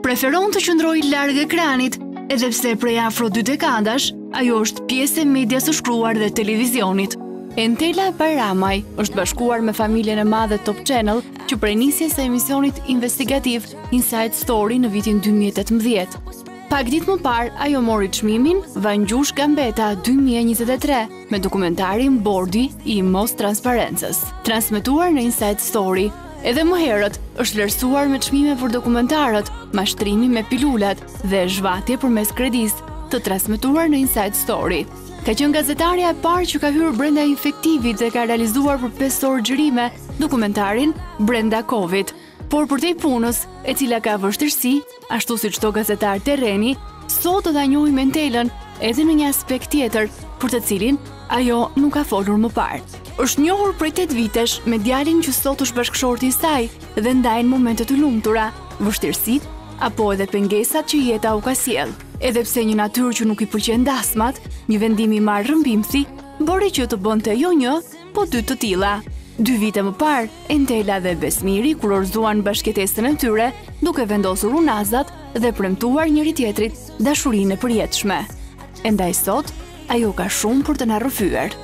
Preferon të qëndroj larg ekranit, edhe pse prej afro 2 dekadash, ajo është pjesë e medias së shkruar dhe televizionit. Entela Bayramaj është bashkuar me familjen e madhe Top Channel që prej nisjes së emisionit investigativ Inside Story në vitin 2018. Pak ditë më parë, ajo mori çmimin Vangjush Gambetta 2023 me dokumentarin Bordi i mos transparencës, transmetuar në Inside Story. Edhe më herët është vlerësuar me çmime për dokumentarët, mashtrimi me pilulat dhe zhvatje përmes kredisë, të transmetuar në Inside Story. Ka qenë gazetarja e parë që ka hyrë brenda infektivit dhe ka realizuar për 5 orë xhirime dokumentarin Brenda Covid. Por për te punës, e cila ka vështirësi, ashtu si çdo gazetar terreni, sot do ta njohim Entelën edhe në një aspekt tjetër, për të cilin ajo nuk ka folur më parë. Është njohur prej 8 vitesh me djalin që sot është bashkëshorti i saj dhe ndajnë momente të lumtura, vështirësitë apo edhe pengesat që jeta u ka sjell. Edhe pse një natyrë që nuk i pëlqen dasmat, një vendim i marrë rrëmbimthi, bëri që të bënte jo një, po 2 të tilla. 2 vite më parë, Entela dhe Besmiri kurorzuan bashkëtesën e tyre, duke vendosur unazat dhe premtuar njëri tjetrit dashurinë e përjetshme. E ndaj sot, ajo ka shumë për të na rrëfyer.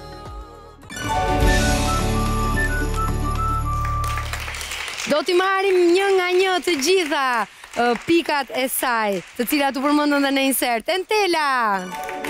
Do t'i marrim një nga një të gjitha pikat e saj, të cilat u përmendën dhe në insert. Entela!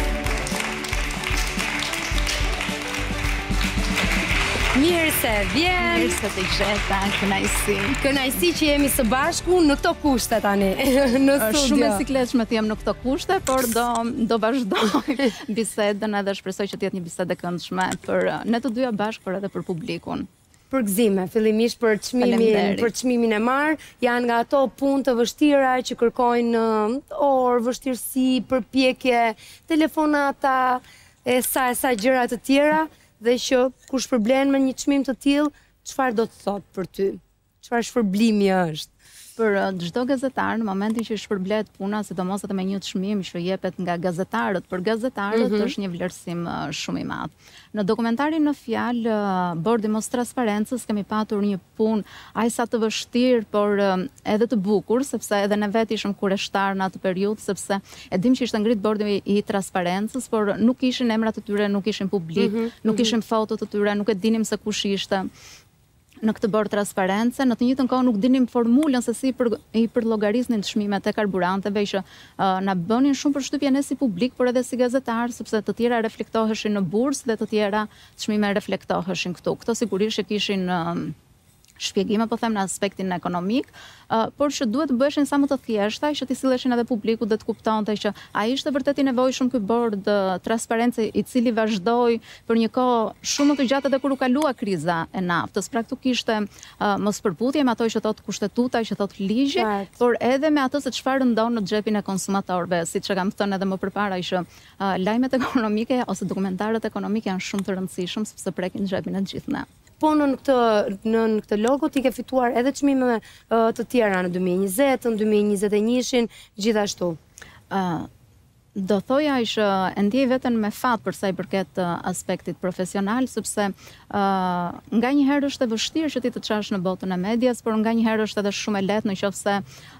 Mirë se vjen. Mirë se të gjeta, kënaqësi. Kënaqësi që jemi së bashku në këto kushte tani, në studio. Shumë e sikletshme të jem në këto kushte, por do vazhdoj bisedën edhe shpresoj që të jetë një bisedë e këndshme për ne të dyja bashkë, por edhe për publikun. Përgëzime, fillimisht për çmimin e marr, janë nga ato punë të vështira që kërkojnë orë, vështirësi, përpjekje, telefonata, e sa gjëra të tjera, dhe që kur shpërblen me një çmim të tillë, çfarë do të thotë për ty? Çfarë shpërblimi është? Për çdo gazetar në momentin që shpërblet puna, sidomos edhe me një çmim që jepet nga gazetarët për gazetarët, është një vlerësim shumë i madh. Në dokumentarin në fjalë Bordi mos transparencës kemi patur një punë aq sa të vështirë, por edhe të bukur, sepse edhe ne vetë ishim kureshtar në atë periudhë, sepse e dim që ishte ngrit bordi i transparencës, por nuk ishin emrat e tyre, nuk ishin publik, nuk ishin fotot e tyre, nuk e dinim se kush ishte në këtë bord transparence. Në të njëjtën kohë nuk dinim formulën se si i përllogarisnin çmimet e karburanteve që na bënin shumë përshtypje ne si publik, por edhe si gazetar, sepse të tjera reflektoheshin në bursë dhe të tjera çmime reflektoheshin këtu. Këto sigurisht që kishin shpjegime, po them, në aspektin ekonomik, por që duhet të bëheshin sa më të thjeshta, që t'i silleshin edhe publiku dhe të kuptonte që ai ishte vërtet i nevojshëm ky bord transparence i cili vazhdoi për një kohë shumë të gjatë edhe kur u kalua kriza e naftës. Pra këtu kishte mos përputhje me ato që thot kushtetuta, që thot ligji, por edhe me ato se çfarë ndon në xhepin e konsumatorëve, siç e kam thënë edhe më përpara, që lajmet ekonomike ose dokumentarët ekonomik janë shumë të rëndësishëm sepse prekin xhepin e gjithë ne. Po në këtë logo ti ke fituar edhe çmime të tjera në 2020, në 2021, gjithashtu. Do thoja që e ndjej veten me fat për sa i përket aspektit profesional, sepse nganjëherë është e vështirë që ti të çash në botën e medias, por nganjëherë është edhe shumë e lehtë nëse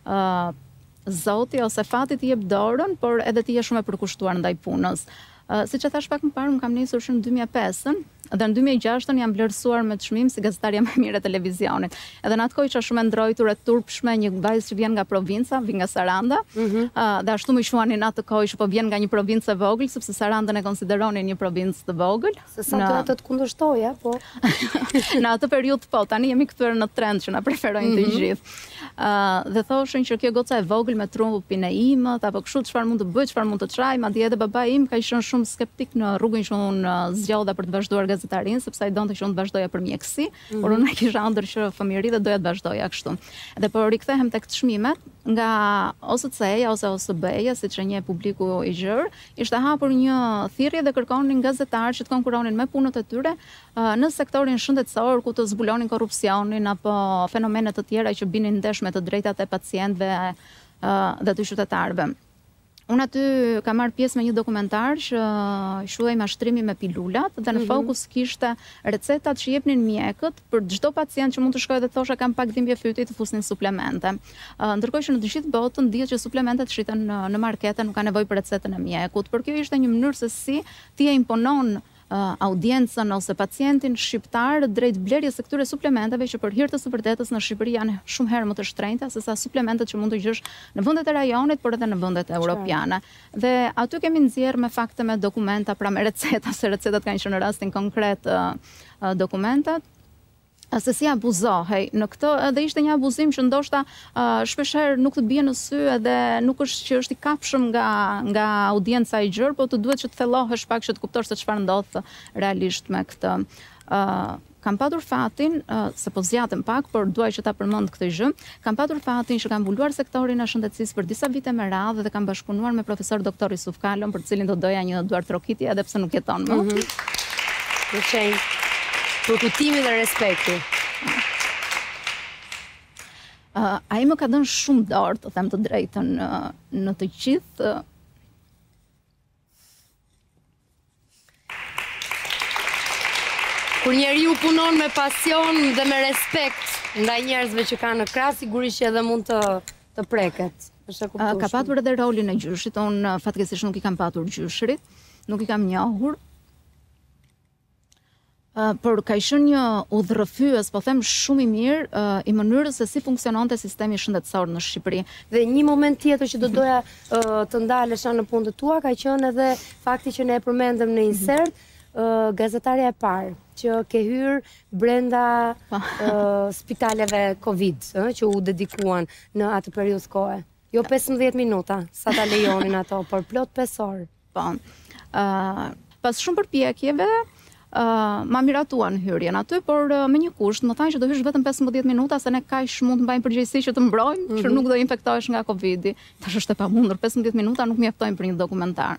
Zoti ose fati t'i jep dorën, por edhe ti je shumë e përkushtuar ndaj punës. Siç e thash pak më parë, më kam nisur në 2005 dhe në 2006 jam vlerësuar me çmim si gazetarja më e mirë e televizionit. Edhe në atë kohë isha shumë e ndrojtur e turpshme, një vajzë që vjen nga provinca, vjen nga Saranda, dhe ashtu më quanin në atë kohë që po vjen nga një provincë e vogël, sepse Sarandën e konsideronin një provincë të vogël. Se sa të kundërshtoja, po. Në atë periudhë po, tani jemi kthyer në trend që na preferojnë të gjithë. Dhe thoshin që kjo goca e vogël me trupin e imët, apo kështu çfarë mund të bëj, çfarë mund të çaj, madje edhe babai im ka qenë shumë skeptik në rrugën që unë zgjodha për të vazhduar gazetarinë, sepse ai donte që unë të vazhdoja për mjeksi, por unë kisha ëndër që fëmijëri dhe doja të vazhdoja kështu. Dhe po rikthehem tek çmimet, nga OSCE-ja ose OSB-ja, siç e njeh publiku i gjerë, ishte hapur një thirrje dhe kërkonin gazetarë që të konkuronin me punët e tyre në sektorin shëndetësor, ku të zbulonin korrupsionin apo fenomene të tjera që binin ndesh me të drejtat e pacientëve dhe të qytetarëve. Unë aty kam marrë pjesë me një dokumentar që quhej Mashtrimi me pilulat dhe në fokus kishte recetat që jepnin mjekët për çdo pacient që mund të shkojë dhe thosha kam pak dhimbje fyti të fusnin suplemente. Ndërkohë që në të gjithë botën dihet që suplementet shiten në markete, nuk ka nevojë për recetën e mjekut, por kjo ishte një mënyrë se si ti e imponon audiencën ose pacientin shqiptar drejt blerjes së këtyre suplementeve që për hir të së vërtetës në Shqipëri janë shumë herë më të shtrenjta se sa suplementet që mund të gjesh në vendet e rajonit, por edhe në vendet europiane. Dhe aty kemi nxjerr me fakte, me dokumenta, pra me receta, se recetat kanë qenë në rastin konkret dokumentat. Se si abuzohej në këtë, edhe ishte një abuzim që ndoshta shpeshherë nuk të bie në sy edhe nuk është që është i kapshëm nga audienca e gjerë, po të duhet që të thellohesh pak që të kuptosh se çfarë ndodh realisht me këtë. Kam patur fatin, se po zgjatem pak, por duaj që ta përmend këtë gjë. Kam patur fatin që kam mbuluar sektorin e shëndetësisë për disa vite me radhë dhe kam bashkëpunuar me profesor doktor Yusuf Kalon, për cilin do doja një duartrokitje edhe pse nuk jeton më. Për kujtimin dhe respekti. Ai më ka dhënë shumë dorë, të them të drejtën, në të gjithë. Kur njeriu punon me pasion dhe me respekt ndaj njerëzve që kanë në krah, sigurisht që edhe mund të preket. Ka patur edhe rolin e gjyshit, unë fatkeqësisht nuk i kam patur gjyshrit, nuk i kam njohur. Por ka qenë një udhërrëfyes, po them shumë i mirë, i mënyrës se si funksiononte sistemi shëndetësor në Shqipëri. Dhe një moment tjetër që do doja të ndalesha në punët tua ka qenë edhe fakti që ne e përmendëm në insert, gazetarja e parë që ke hyrë brenda spitaleve Covid, që u dedikuan në atë periudhë kohe. Jo 15 minuta, sa ta lejonin ato, por plot 5 orë. Po. Pas shumë përpjekjeve, ma miratuan hyrjen aty, por me një kusht, më thanë që do hysh vetëm 15 minuta, se ne kaq mund të mbajmë përgjegjësi që të mbrojmë, që nuk do infektohesh nga Covidi. Tash është e pamundur, 15 minuta nuk mjaftojnë për një dokumentar.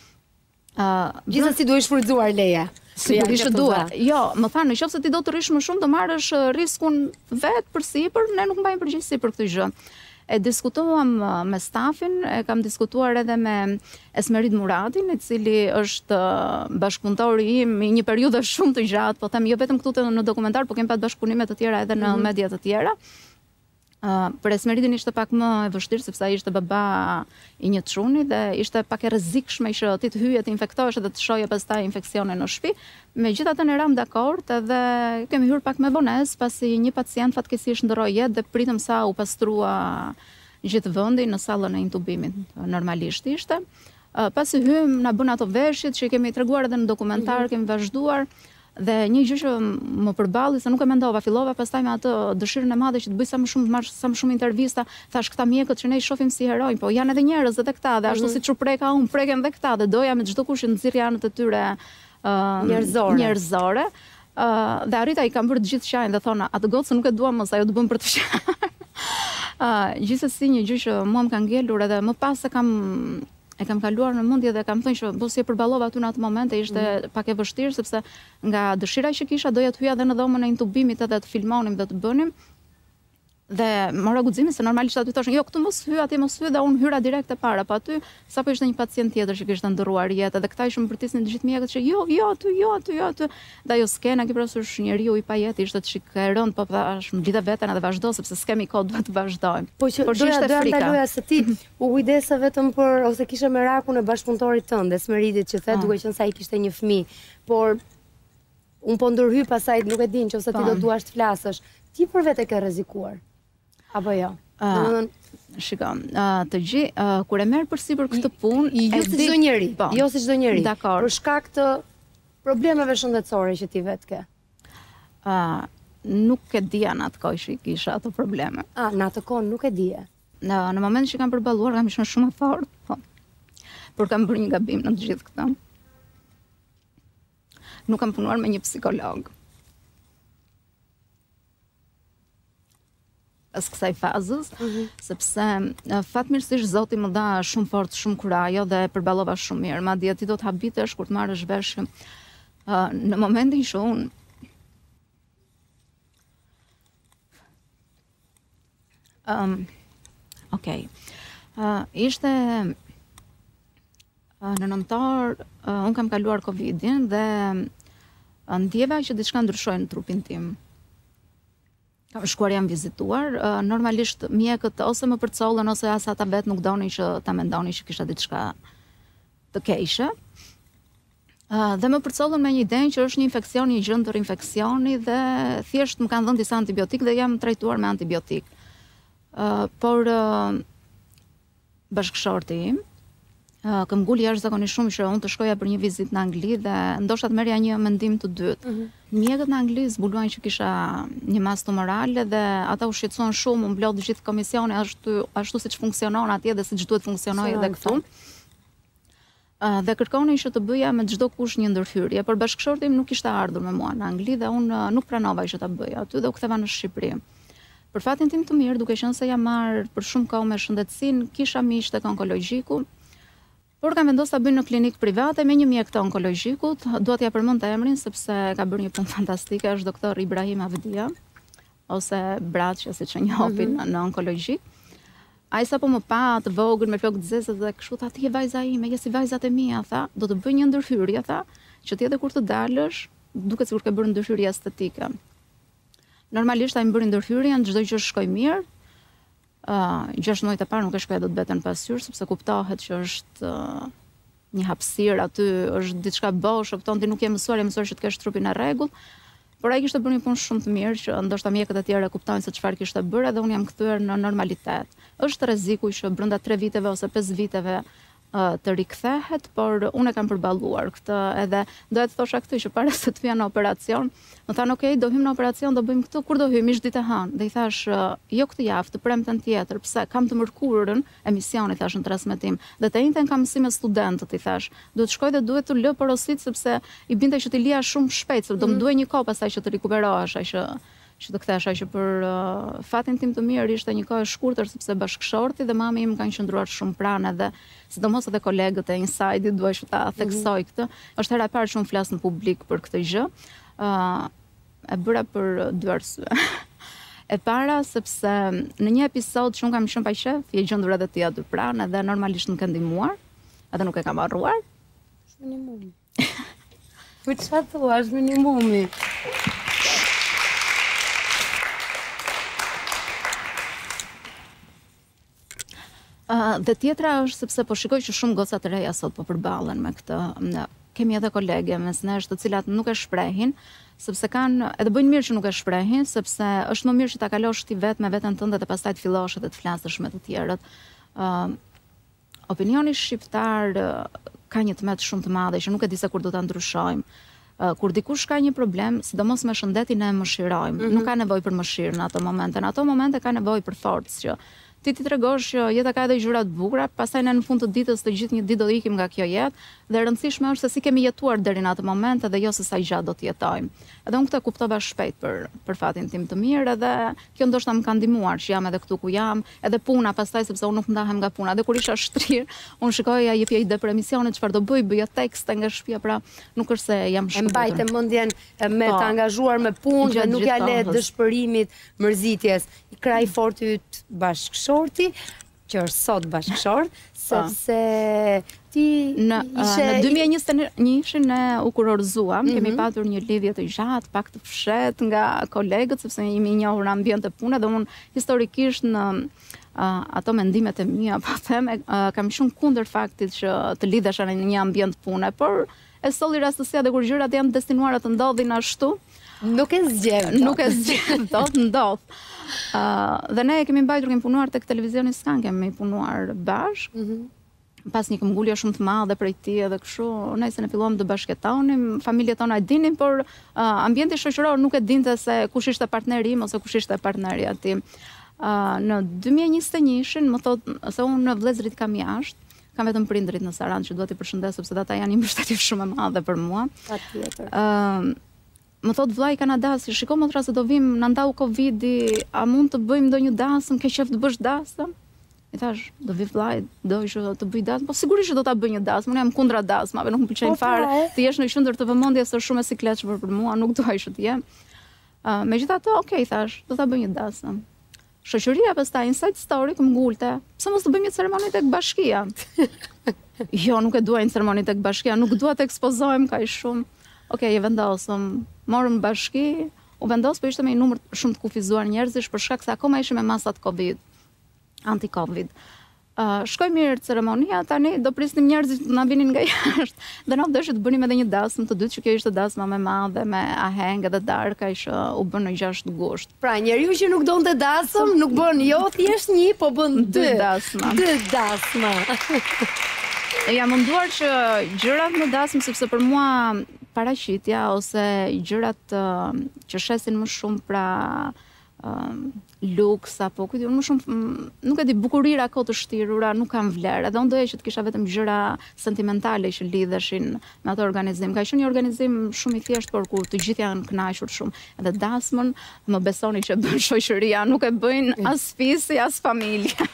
Gjithsesi duhet shfrytzuar leje. Sigurisht dua. Jo, më thanë, nëse ti do të rish më shumë, do marrësh riskun vet përsipër, ne nuk mbajmë përgjegjësi për këtë gjë. E diskutuam me stafin, e kam diskutuar edhe me Esmerit Muradin, i cili është bashkëpunëtori im i një periudhe shumë të gjatë, po them jo vetëm këtu në dokumentar, po kemi pat bashkëpunime të tjera edhe në media të tjera. Për Esmeritin ishte pak më e vështirë, sepse ai ishte baba i një çuni dhe ishte pak e rrezikshme që ti të hyje të infektohesh dhe të shoje pastaj infeksione në shtëpi. Megjithatë ne ram dakord edhe kemi hyrë pak me vonesë, pasi një pacient fatkeqësisht ndroi jetë dhe pritëm sa u pastrua gjithë vendi në sallën e intubimit. Normalisht ishte. Pasi hym na bën ato veshjet që kemi treguar edhe në dokumentar, kemi vazhduar. Dhe një gjë që më përballi, se nuk e mendova, fillova pastaj me atë dëshirën e madhe që të bëj sa më shumë intervista, thash këta mjekët që ne i shohim si heronj, po janë edhe njerëz edhe këta, dhe ashtu siç u preka unë, preken edhe këta, dhe doja me çdo kush që nxirr anët e tyre njerëzore. Dhe arrita i kam bërë të gjithë qajin dhe thona, atë gocë nuk e dua më, sa ajo të bën për të qajin. Gjithsesi një gjë që mua më ka ngelur edhe më pas e kam kaluar në mendje dhe kam thënë që po si e përballova aty në atë moment ishte pak e vështirë, sepse nga dëshira që kisha doja të hyja edhe në dhomën e intubimit edhe të filmonim dhe të bënim. Dhe mora guximin se normalisht aty thoshin, jo, këtu mos hy, atje mos hy, dhe unë hyra direkt e para, po aty sapo ishte një pacient tjetër që kishte ndërruar jetë, dhe këta ishin mbërtisnin të gjithë mjekët që jo aty. Dhe ajo skena ki parasysh njeriu i pa jetë ishte çik e rënd, po thash, mblidhe veten edhe vazhdo sepse s'kemi kohë, duhet të vazhdojmë. Po që doja ndaloja se ti u kujdese vetëm për ose kishe merakun e bashkëpunëtorit tënd, Esmeritit, që the duke qenë se ai kishte një fëmijë, por un po ndërhy pasaj nuk e din nëse ti do duash të flasësh. Ti për vetë ke rrezikuar. Apo jo? Shiko, të gjithë, kur e merr përsipër këtë punë, jo si çdo njeri, jo si çdo njeri. Për shkak të problemeve shëndetësore që ti vetë ke. Nuk e dija në atë kohë që kisha ato probleme. Në atë kohë nuk e dije. Në momentin që kam përballuar, kam qenë shumë e fortë, por kam bërë një gabim në të gjithë këtë. Nuk kam punuar me një psikolog. Pas kësaj fazës, sepse fatmirësisht Zoti më dha shumë fort, shumë kurajo dhe përballova shumë mirë. Madje ti do të habitesh kur të marrësh vesh në momentin që unë ishte Në nëntor, unë kam kaluar Covidin dhe ndjeva që diçka ndryshoi në trupin tim. Kam shkuar, jam vizituar, normalisht mjekët ose më përcollën ose as ata vetë nuk donin që ta mendonin që kisha diçka të keqe. Dhe më përcollën me një idenë që është një infekcion, një gjë ndër infeksioni dhe thjesht më kanë dhënë disa antibiotik dhe jam trajtuar me antibiotik. Por bashkëshorti im këm nguli jashtëzakonisht shumë që unë të shkoja për një vizitë në Angli dhe ndoshta të merrja një mendim të dytë. Mjekët në Angli zbuluan që kisha një masë tumorale dhe ata u shqetësuan shumë, u mblodh gjithë komisioni ashtu siç funksionon atje dhe siç duhet funksionojë edhe këtu. Dhe kërkonin që të bëja me çdo kush një ndërhyrje, por bashkëshorti im nuk ishte ardhur me mua në Angli dhe unë nuk pranova që ta bëja aty dhe u ktheva në Shqipëri. Për fatin tim të mirë, duke qenë se jam marrë për shumë kohë me shëndetësinë, kisha miq tek onkologjiku, por kam vendosur ta bëj në klinikë private me një mjek të onkologjikut. Dua t'ja përmend të emrin sepse ka bërë një punë fantastike, është doktor Ibrahim Avdia ose Braçja siç e njohin në onkologjik. Ai sapo më pa të vogël me flokë të zezë dhe kështu tha, ti je vajza ime, je si vajzat e mia, tha, do të bëj një ndërhyrje, tha, që ti edhe kur të dalësh, duket sikur ke bërë ndërhyrje estetike. Normalisht ai më bëri ndërhyrjen, çdo gjë shkoi mirë. 6 muajt e parë nuk e shkoja dot betën pasqyrë sepse kuptohet që është një hapësirë aty, është diçka bosh, kupton ti nuk je mësuar që të kesh trupin në rregull. Por ai kishte bërë një punë shumë të mirë që ndoshta mjekët e tjerë kuptojnë se çfarë kishte bërë dhe unë jam kthyer në normalitet. Është rreziku që brenda 3 viteve ose 5 viteve të rikthehet, por unë e kam përballuar këtë edhe doja të thosha këtë që para se të vija në operacion, më thanë okay, do hym në operacion, do bëjmë këtu, kur do hym, ish ditë e hënë. Dhe i thash, jo këtë javë, të premten tjetër, pse kam të mërkurën emisioni, thash në transmetim. Dhe të njëjtën kam mësime studentët, i thash, duhet shkoj dhe duhet të lë porosit sepse i binte që të lija shumë shpejt, sepse do më duhet një kohë pastaj që të rikuperohesh, që të kthesha që për fatin tim të mirë ishte një kohë e shkurtër sepse bashkëshorti dhe mami im kanë qëndruar shumë pranë dhe sidomos edhe kolegët e Inside-it duaj që ta theksoj këtë. Është hera e parë që unë flas në publik për këtë gjë. E bëra për 2 arsye. E para sepse në një episod që unë kam qenë pa qef, je gjendur edhe ti aty pranë dhe normalisht nuk e ndihmuar, edhe nuk e kam harruar. Është minimumi. Po çfarë thua, është minimumi? Dhe tjetra është sepse po shikoj që shumë goca të reja sot po përballen me këtë. Kemi edhe kolege mes nesh të cilat nuk e shprehin, sepse kanë edhe bëjnë mirë që nuk e shprehin, sepse është më mirë që ta kalosh ti vetë me veten tënde dhe pastaj të fillosh edhe të flasësh me të tjerët. Opinioni shqiptar ka një tmet shumë të madhe që nuk e di se kur do ta ndryshojmë. Kur dikush ka një problem, sidomos me shëndetin e mëshirojmë. Nuk ka nevojë për mëshirë në ato momente. Në ato momente ka nevojë për forcë që ti tregosh që jeta ka edhe gjëra të bukura, pastaj ne në fund të ditës të gjithë një ditë do ikim nga kjo jetë dhe e rëndësishme është se si kemi jetuar deri në atë moment dhe jo se sa gjatë do të jetojmë. Edhe unë këtë kuptova shpejt për fatin tim të mirë dhe kjo ndoshta më ka ndihmuar që jam edhe këtu ku jam, edhe puna pastaj sepse unë nuk ndahem nga puna. Dhe kur isha shtrirë, unë shikoja jepja ide për emisione, çfarë do bëja tekste nga shtëpia, pra nuk është se jam shkruar. E mbajte mendjen me të angazhuar me punë dhe nuk ja le dëshpërimit, mërzitjes. I kraj fort yt bashkëshorti, që është sot bashkëshort, sepse ti në 2021 ishin ne u kurorzuam, kemi patur një lidhje të gjatë, pak të fshet nga kolegët, sepse jemi njohur në ambient të punë dhe unë historikisht në ato mendimet e mia, po them, kam shumë kundër faktit që të lidhesha në një ambient pune, por e solli rastësia dhe kur gjërat janë destinuara të ndodhin ashtu, nuk e zgjem. Nuk e zgjem, ndodh. Dhe ne kemi punuar tek televizioni Skan, kemi punuar bashkë. Pas një këmbgulje shumë të madhe prej tij edhe kështu, ne se ne filluam të bashkëtonim, familjet tona e dinin, por ambienti shoqëror nuk e dinte se kush ishte partneri im ose kush ishte partneri i tij. Në 2021-shin më thotë se unë në vëllezërit kam jashtë, kam vetëm prindrit në Sarandë që dua t'i përshëndes sepse ata janë një mbështetje shumë e madhe për mua. Patjetër. Më thot vllai kanadasi, shiko motra se do vim, na ndau Covidi, a mund të bëjmë ndonjë dasëm, ke qef të bësh dasëm? I thash, do vi vllai, do që të bëj dasëm, po sigurisht që do ta bëj një dasëm, unë jam kundra dasmave, nuk më pëlqejnë fare. Të jesh në qendër të vëmendjes është shumë e sikletshme për mua, nuk dua që të jem. Megjithatë, okay, thash, do ta bëj një dasëm. Shoqëria pastaj Inside Story më ngulte, pse mos të bëjmë një ceremoni tek bashkia? Jo, nuk e dua një ceremoni tek bashkia, nuk dua të ekspozojmë kaq shumë. Okej, e vendosëm, morëm bashki, u vendos, po ishte me një numër shumë të kufizuar njerëzish për shkak se akoma ishim me masat Covid, anti-Covid. Shkoj mirë ceremonia, tani do prisnim njerëzit të na vinin nga jashtë. Dhe na dëshit të bënim edhe një dasmë të dytë, që kjo ishte dasma më e madhe, me aheng edhe darka, që u bën në 6 gusht. Pra, njeriu që nuk donte dasëm, nuk bën jo thjesht një, po bën 2 dasma. 2 dasma. Jam munduar që gjërat në dasmë, sepse për mua paraqitja ose gjërat që shesin më shumë pra luks apo kujt më shumë nuk e di, bukurira kohë të shtirura nuk kanë vlerë. Edhe unë doja që të kisha vetëm gjëra sentimentale që lidheshin me atë organizim. Ka qenë një organizim shumë i thjeshtë, por ku të gjithë janë kënaqur shumë. Edhe dasmën, më besoni që bën shoqëria, nuk e bëjnë as fisi as familja.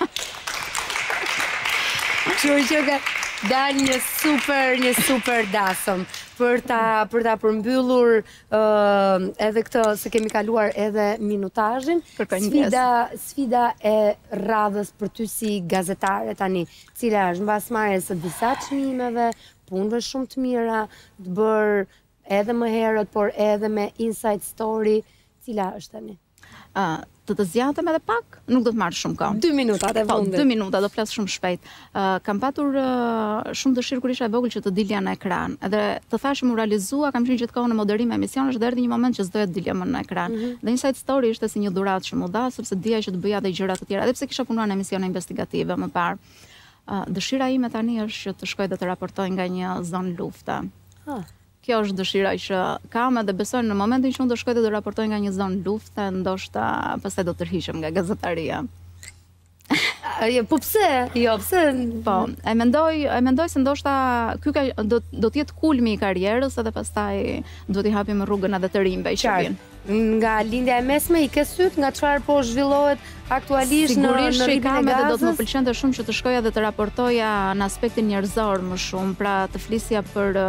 Kështu që ka dalë një super dasëm për ta përmbyllur edhe këtë, se kemi kaluar edhe minutazhin. Sfida e radhës për ty si gazetare tani, cila është mbasmarrjes së disa çmimeve, punëve shumë të mira, të bërë edhe më herët, por edhe me inside story, cila është tani? Të zgjatem edhe pak, nuk do të marrë shumë kohë. 2 minutat e fundit. 2 minuta, do flas shumë shpejt. Kam patur shumë dëshirë kur isha e vogël që të dilja në ekran. Edhe të thashë më realizua, kam qenë gjithkohë në moderim emisionesh dhe erdhi një moment që s'doja të dilja më në ekran. Dhe Inside Story ishte si një dhuratë që më dha, sepse dija që të bëja edhe gjëra të tjera, edhe pse kisha punuar në emisione investigative më parë. Dëshira ime tani është që të shkoj dhe të raportoj nga një zonë lufte. Kjo është dëshira që kam edhe besoj në momentin që unë do shkoj dhe do raportoj nga një zonë lufte, ndoshta pastaj do tërhiqem nga gazetaria. Po pse? Jo, pse? Po, e mendoj se ndoshta ky do të jetë kulmi i karrierës, edhe pastaj duhet i hapim rrugën edhe të rinjve që vijnë. Nga lindja e mesme i ke syt nga çfarë po zhvillohet aktualisht në rrjetin e gazës? Edhe do të më pëlqente shumë që të shkoja dhe të raportoja në aspektin njerëzor më shumë, pra të flisja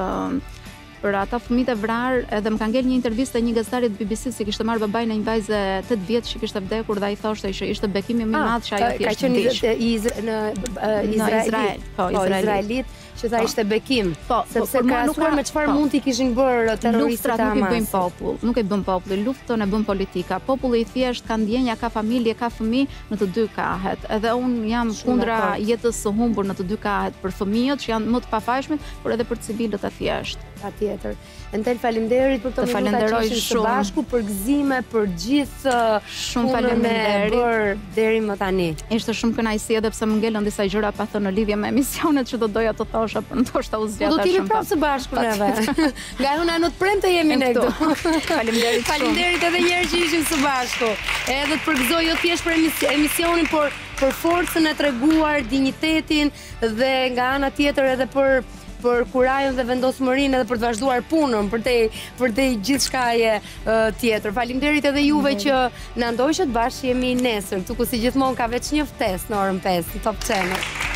për ata fëmijët e vrarë. Edhe më ka ngel një intervistë një gazetarit BBC që kishte marrë babain e një vajze 8 vjeç që kishte vdekur dhe ai thoshte që ishte bekimi më i madh që ajo thjesht ka qenë në Izrael. Po, izraelit që tha ishte bekim. Sepse krahasuar me çfarë mund t'i kishin bërë terroristët e Hamas. Nuk e bën populli, luftën e bën politika. Populli i thjesht ka ndjenja, ka familje, ka fëmijë në të dy kahet. Edhe unë jam kundra jetës së humbur në të dy kahet, për fëmijët që janë më të pafajshmit, por edhe për civilët e thjeshtë. Patjetër. Entel, faleminderit për këtë minuta që ishim së bashku, për gëzime, për gjithë punën e bërë deri më tani. Ishte shumë kënaqësi edhe pse më ngelën disa gjëra pa thënë në lidhje me emisionet që do doja të thosha, por ndoshta u zgjata shumë. Do t'jemi prapë së bashku neve. Nga huna në të premte jemi ne këtu. Faleminderit. Faleminderit edhe një herë që ishim së bashku. Edhe të përgëzoj jo thjesht për emisionin, por për forcën e treguar, dinjitetin dhe nga ana tjetër edhe për kurajën dhe vendosmërinë edhe për të vazhduar punën, për te gjithçkaje tjetër. Faleminderit edhe juve që na ndoqët, bashkë jemi nesër, këtu ku si gjithmonë ka veç një ftesë në orën 5 në Top Channel.